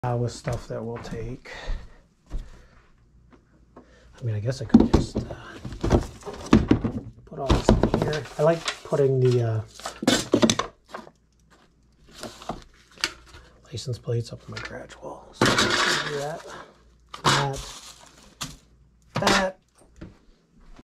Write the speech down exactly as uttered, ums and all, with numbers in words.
Uh, with stuff that we'll take. I mean, I guess I could just uh, put all this in here. I like putting the uh, license plates up on my garage wall. So I'm gonna do that, that, that.